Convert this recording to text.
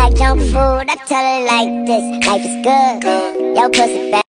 like junk food. I tell her like this, life is good. Yo, pussy fat.